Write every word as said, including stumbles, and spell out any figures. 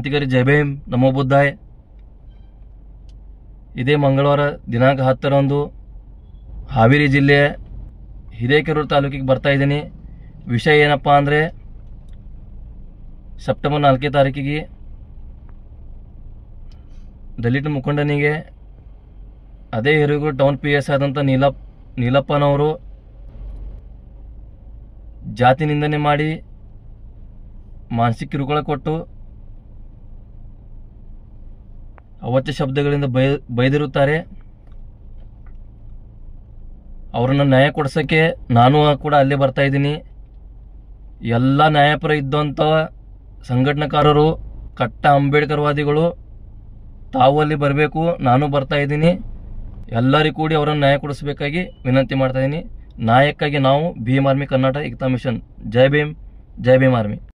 ಕ್ರಾಂತಿಕಾರಿ ಜೈ ಭೀಮ್ ನಮೋ ಬುದ್ಧಾಯ. ಇದೇ ಮಂಗಳವಾರ ದಿನಾಂಕ ಹತ್ತರಂದು ಹಾವೇರಿ ಜಿಲ್ಲೆಯ ಹಿರೇಕೆರೂರು ತಾಲೂಕಿಗೆ ಬರ್ತಾ ಇದ್ದೀನಿ. ವಿಷಯ ಏನಪ್ಪ ಅಂದರೆ ಸೆಪ್ಟೆಂಬರ್ ನಾಲ್ಕನೇ ತಾರೀಕಿಗೆ ದಲಿತ ಮುಖಂಡನಿಗೆ ಅದೇ ಹಿರೇಕೆರೂರು ಟೌನ್ ಪಿ ಎಸ್ ಆದಂಥ ನೀಲಪ್ ನೀಲಪ್ಪನವರು ಜಾತಿ ನಿಂದನೆ ಮಾಡಿ ಮಾನಸಿಕ ಕಿರುಕುಳ ಕೊಟ್ಟು ಅವತ್ಯ ಶಬ್ದಗಳಿಂದ ಬೈ ಬೈದಿರುತ್ತಾರೆ. ಅವರನ್ನು ನ್ಯಾಯ ಕೊಡಿಸೋಕ್ಕೆ ನಾನು ಕೂಡ ಅಲ್ಲೇ ಬರ್ತಾ ಇದ್ದೀನಿ. ಎಲ್ಲ ನ್ಯಾಯಪರ ಇದ್ದಂಥ ಸಂಘಟನಾಕಾರರು, ಕಟ್ಟ ಅಂಬೇಡ್ಕರ್ವಾದಿಗಳು ತಾವು ಅಲ್ಲಿ ಬರಬೇಕು. ನಾನು ಬರ್ತಾ ಇದ್ದೀನಿ. ಎಲ್ಲರಿಗೂ ಕೂಡಿ ಅವರನ್ನು ನ್ಯಾಯ ಕೊಡಿಸಬೇಕಾಗಿ ವಿನಂತಿ ಮಾಡ್ತಾ ಇದ್ದೀನಿ. ನ್ಯಾಯಕ್ಕಾಗಿ ನಾವು ಭೀಮ್ ಆರ್ಮಿ ಕರ್ನಾಟಕ ಏಕತಾ ಮಿಷನ್. ಜೈ ಭೀಮ್, ಜೈ ಭೀಮ್ ಆರ್ಮಿ.